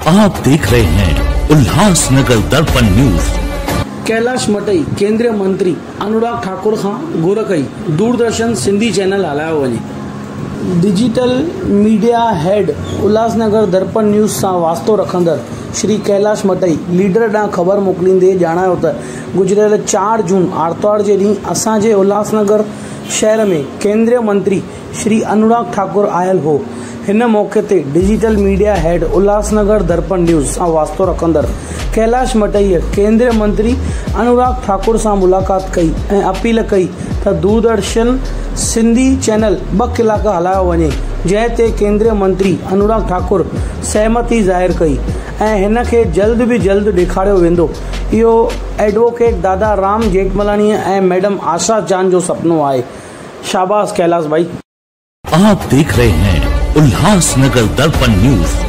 आप देख रहे हैं उल्लासनगर दर्पण न्यूज। कैलाश मटई केंद्रीय मंत्री अनुराग ठाकुर खां घुर कई दूरदर्शन सिंधी चैनल हलायो वञे। डिजिटल मीडिया हेड उल्लासनगर दर्पण न्यूज़ सां वास्तो रखंदड़ श्री कैलाश मटई लीडर ॾांहुं ख़बर मोकिलींदे ॼाणायो त गुज़िरियल 4 जून आर्तवार जे ॾींहुं असांजे उल्लासनगर शहर में केंद्रीय मंत्री श्री अनुराग ठाकुर आयल हो। हिन मौके ते डिजिटल मीडिया हेड उल्लासनगर दर्पण न्यूज़ सां वास्तो रखंदड़ कैलाश मटईअ केंद्रीय मंत्री अनुराग ठाकुर सां मुलाक़ात कई ऐं अपील कई त दूरदर्शन सिंधी चैनल 2 कलाक हलायो वञे, जंहिं ते केंद्रीय मंत्री अनुराग ठाकुर सहमति ज़ाहिर कई ऐं हिन खे जल्द भी जल्द ॾेखारियो वेंदो। इहो एडवोकेट दादा राम जेठमलानीअ ऐं मैडम आशा जान जो सपनो आहे। शाबाश कैलाश भाई। आप देख रहे हैं उल्लासनगर दर्पण न्यूज।